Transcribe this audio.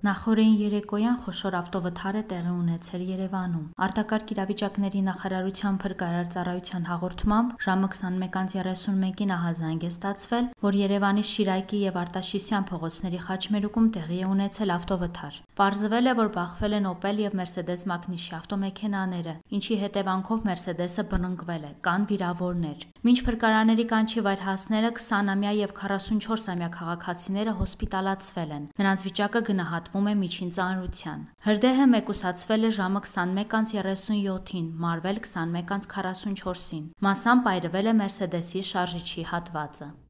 Նախօրեին երեկոյան խոշոր ավտովթար է տեղի ունեցել Երևանում։ Արտակարգ իրավիճակների նախարարության փրկարար ծառայության հաղորդմամբ ժամը 21:31-ին ահազանգ է ստացվել, որ Երևանի Շիրակի եւ Արտաշիսյան փողոցների խաչմերուկում տեղի է ունեցել ավտովթար։ Պարզվել է, որ բախվել են Opel եւ Mercedes մակնիշի ավտոմեքենաները, ինչի հետևանքով Mercedes-ը բռնկվել է, կան վիրավորներ։ Մինչ փրկարաների կանչի վայր հասնելը 20-ամյա եւ 44-ամյա քաղաքացիները հոսպիտալացվել են։ Նրանց վիճակը գնահատվում է միջին ծանրության։ Հրդեհը մեկուսացվել է ժամը 21:37-ին, մարվել 21:44-ին։ Մասամբ այրվել է Mercedes-ի շարժիչի հատվածը։